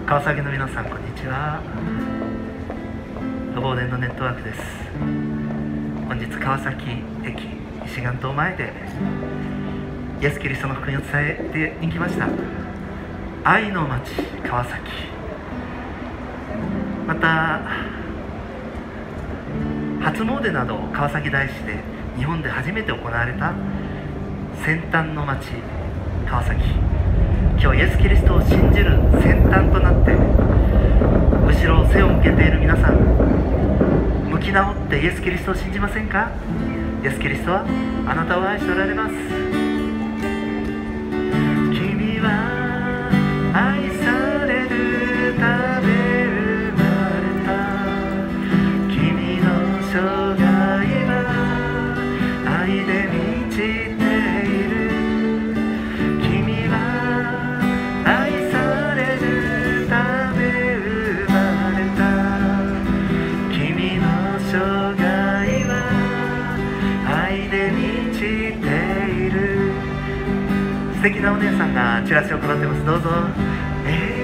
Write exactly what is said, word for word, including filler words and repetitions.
川崎の皆さん、こんにちは。予防電のネットワークです。本日川崎駅石岩島前でイエス・キリストの福音を伝えてに来ました。愛の町川崎、また初詣などを川崎大師で日本で初めて行われた先端の町川崎、今日イエス・キリストを信じる先端となって後ろを背を向けている皆さん、向き直ってイエス・キリストを信じませんか？イエス・キリストはあなたを愛しておられます。君は愛されるため生まれた。君の生涯は愛で満ちている。君は愛されるため生まれた。君の生涯は愛で満ちている。素敵なお姉さんがチラシを配ってます。どうぞ。えー